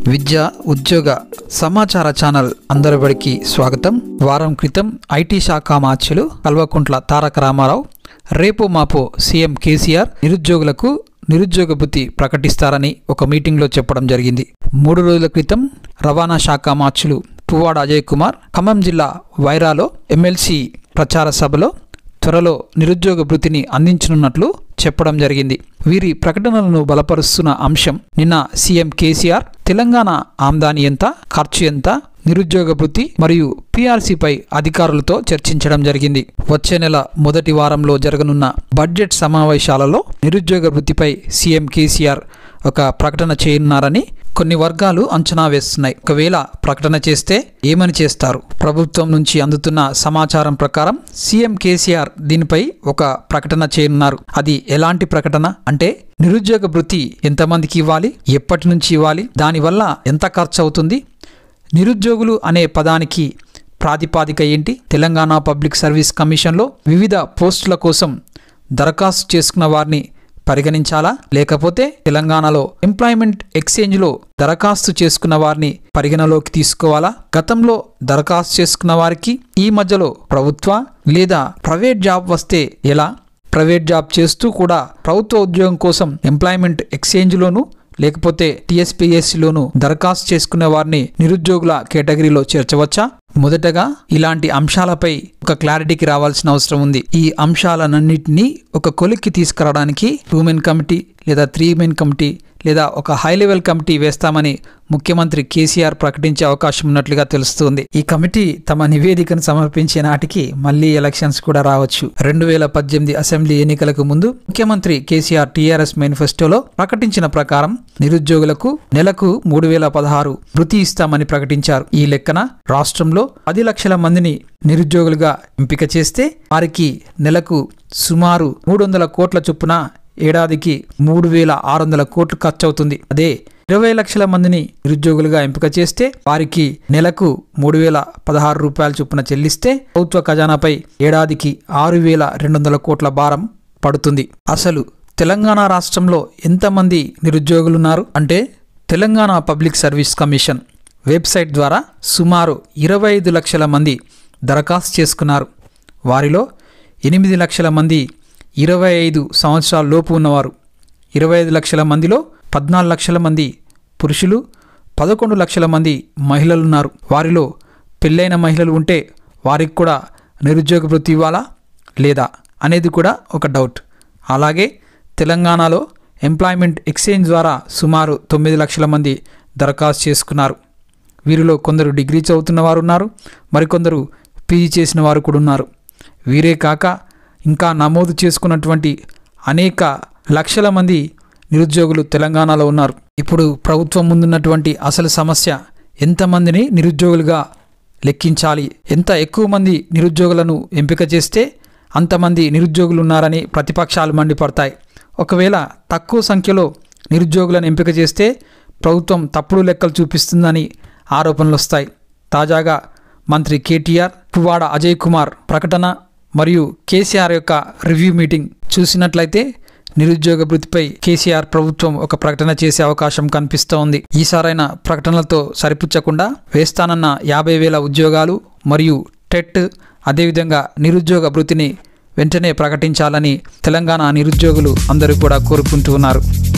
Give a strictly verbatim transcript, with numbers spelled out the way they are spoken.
విద్య ఉద్యోగ సమాచార ఛానల్ అందరికీ స్వాగతం. వారం క్రితం ఐటీ శాఖ మార్చులు కల్వకుంట్ల తారక రామారావు రేపు మాపో సీఎం కేసీఆర్ నిరుద్యోగులకు నిరుద్యోగ భృతి ప్రకటిస్తారని ఒక మీటింగ్లో చెప్పడం జరిగింది. మూడు రోజుల క్రితం రవాణా శాఖ మార్చులు పువ్వాడ అజయ్ కుమార్ ఖమ్మం జిల్లా వైరాలో ఎమ్మెల్సీ ప్రచార సభలో త్వరలో నిరుద్యోగ భృతిని అందించనున్నట్లు చెప్పడం జరిగింది. వీరి ప్రకటనలను బలపరుస్తున్న అంశం నిన్న సీఎం కేసీఆర్ తెలంగాణ ఆమ్దాని ఎంత, ఖర్చు ఎంత, నిరుద్యోగ భృతి మరియు పీఆర్సీపై అధికారులతో చర్చించడం జరిగింది. వచ్చే నెల మొదటి వారంలో జరగనున్న బడ్జెట్ సమావేశాలలో నిరుద్యోగ భృతిపై సీఎం కేసీఆర్ ఒక ప్రకటన చేయనున్నారని కొన్ని వర్గాలు అంచనా వేస్తున్నాయి. ఒకవేళ ప్రకటన చేస్తే ఏమని చేస్తారు? ప్రభుత్వం నుంచి అందుతున్న సమాచారం ప్రకారం సీఎం కేసీఆర్ దీనిపై ఒక ప్రకటన చేయనున్నారు. అది ఎలాంటి ప్రకటన అంటే నిరుద్యోగ భృతి ఎంతమందికి ఇవ్వాలి, ఎప్పటి నుంచి ఇవ్వాలి, దానివల్ల ఎంత ఖర్చు అవుతుంది, నిరుద్యోగులు అనే పదానికి ప్రాతిపాదిక ఏంటి, తెలంగాణ పబ్లిక్ సర్వీస్ కమిషన్లో వివిధ పోస్టుల కోసం దరఖాస్తు చేసుకున్న వారిని పరిగణించాలా, లేకపోతే తెలంగాణలో ఎంప్లాయ్మెంట్ ఎక్స్చేంజ్లో దరఖాస్తు చేసుకున్న వారిని పరిగణలోకి తీసుకోవాలా, గతంలో దరఖాస్తు చేసుకున్న వారికి ఈ మధ్యలో ప్రభుత్వ లేదా ప్రైవేట్ జాబ్ వస్తే ఎలా, ప్రైవేట్ జాబ్ చేస్తూ కూడా ప్రభుత్వ ఉద్యోగం కోసం ఎంప్లాయ్మెంట్ ఎక్స్చేంజ్లోను లేకపోతే టీఎస్పీఎస్సీలోను దరఖాస్తు చేసుకునే వారిని నిరుద్యోగుల కేటగిరీలో చేర్చవచ్చా? మొదటగా ఇలాంటి అంశాలపై ఒక క్లారిటీకి రావాల్సిన అవసరం ఉంది. ఈ అంశాలన్నింటినీ ఒక కొలిక్కి తీసుకురావడానికి టూ మెన్ కమిటీ లేదా త్రీ మెన్ కమిటీ లేదా ఒక హై లెవెల్ కమిటీ వేస్తామని ముఖ్యమంత్రి కేసీఆర్ ప్రకటించే అవకాశం ఉన్నట్లుగా తెలుస్తుంది. ఈ కమిటీ తమ నివేదికను సమర్పించే నాటికి మళ్లీ ఎలక్షన్స్ కూడా రావచ్చు. రెండు వేల పద్దెనిమిది అసెంబ్లీ ఎన్నికలకు ముందు ముఖ్యమంత్రి కేసీఆర్ టీఆర్ఎస్ మేనిఫెస్టోలో ప్రకటించిన ప్రకారం నిరుద్యోగులకు నెలకు మూడు వేల పదహారు భృతి ఇస్తామని ప్రకటించారు. ఈ లెక్కన రాష్ట్రంలో పది లక్షల మందిని నిరుద్యోగులుగా ఎంపిక చేస్తే వారికి నెలకు సుమారు మూడు వందల కోట్ల చొప్పున ఏడాదికి మూడు వేల ఆరు వందల కోట్లు ఖర్చు అవుతుంది. అదే ఇరవై లక్షల మందిని నిరుద్యోగులుగా ఎంపిక చేస్తే వారికి నెలకు మూడు వేల పదహారు రూపాయల చొప్పున చెల్లిస్తే ప్రభుత్వ ఖజానాపై ఏడాదికి ఆరు వేల రెండు వందల కోట్ల భారం పడుతుంది. అసలు తెలంగాణ రాష్ట్రంలో ఎంతమంది నిరుద్యోగులున్నారు అంటే Telangana public service commission website ద్వారా సుమారు ఇరవై ఐదు లక్షల మంది దరఖాస్తు చేసుకున్నారు. వారిలో ఎనిమిది లక్షల మంది ఇరవై ఐదు సంవత్సరాల లోపు ఉన్నవారు, ఇరవై ఐదు లక్షల మందిలో పద్నాలుగు లక్షల మంది పురుషులు, పదకొండు లక్షల మంది మహిళలు ఉన్నారు. వారిలో పెళ్ళైన మహిళలు ఉంటే వారికి కూడా నిరుద్యోగ భృతి ఇవ్వాలా లేదా అనేది కూడా ఒక డౌట్. అలాగే తెలంగాణలో ఎంప్లాయ్మెంట్ ఎక్స్చేంజ్ ద్వారా సుమారు తొమ్మిది లక్షల మంది దరఖాస్తు చేసుకున్నారు. వీరిలో కొందరు డిగ్రీ చదువుతున్న వారు ఉన్నారు, మరికొందరు పీజీ చేసిన వారు కూడా ఉన్నారు. వీరే కాక ఇంకా నమోదు చేసుకున్నటువంటి అనేక లక్షల మంది నిరుద్యోగులు తెలంగాణలో ఉన్నారు. ఇప్పుడు ప్రభుత్వం ముందున్నటువంటి అసలు సమస్య ఎంతమందిని నిరుద్యోగులుగా లెక్కించాలి, ఎంత ఎక్కువ మంది నిరుద్యోగులను ఎంపిక చేస్తే అంతమంది నిరుద్యోగులు ఉన్నారని ప్రతిపక్షాలు మండిపడతాయి. ఒకవేళ తక్కువ సంఖ్యలో నిరుద్యోగులను ఎంపిక చేస్తే ప్రభుత్వం తప్పుడు లెక్కలు చూపిస్తుందని ఆరోపణలు వస్తాయి. తాజాగా మంత్రి కేటీఆర్, పువ్వాడ అజయ్ కుమార్ ప్రకటన మరియు కేసీఆర్ యొక్క రివ్యూ మీటింగ్ చూసినట్లయితే నిరుద్యోగ భృతిపై కేసీఆర్ ప్రభుత్వం ఒక ప్రకటన చేసే అవకాశం కనిపిస్తోంది. ఈసారైన ప్రకటనలతో సరిపుచ్చకుండా వేస్తానన్న యాభై వేల ఉద్యోగాలు మరియు టెట్ అదేవిధంగా నిరుద్యోగ భృతిని వెంటనే ప్రకటించాలని తెలంగాణ నిరుద్యోగులు అందరూ కూడా కోరుకుంటూ ఉన్నారు.